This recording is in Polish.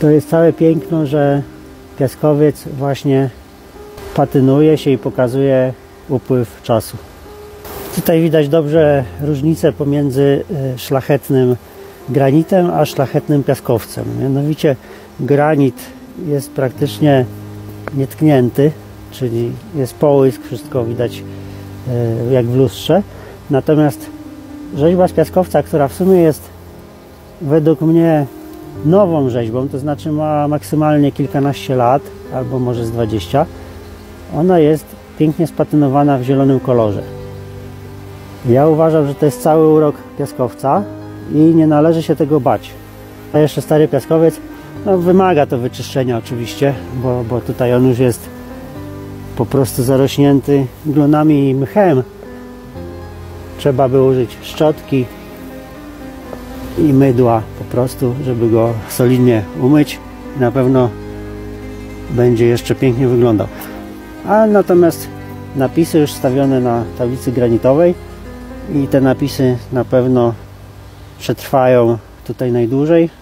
To jest całe piękno, że piaskowiec właśnie patynuje się i pokazuje upływ czasu. Tutaj widać dobrze różnicę pomiędzy szlachetnym granitem a szlachetnym piaskowcem. Mianowicie granit jest praktycznie nietknięty, czyli jest połysk, wszystko widać jak w lustrze. Natomiast rzeźba z piaskowca, która w sumie jest według mnie nową rzeźbą, to znaczy ma maksymalnie kilkanaście lat, albo może z 20, ona jest pięknie spatynowana w zielonym kolorze. Ja uważam, że to jest cały urok piaskowca i nie należy się tego bać. A jeszcze stary piaskowiec, no wymaga to wyczyszczenia oczywiście, bo tutaj on już jest po prostu zarośnięty glonami i mchem. Trzeba by użyć szczotki i mydła po prostu, żeby go solidnie umyć. Na pewno będzie jeszcze pięknie wyglądał. A natomiast napisy już stawione na tablicy granitowej i te napisy na pewno przetrwają tutaj najdłużej.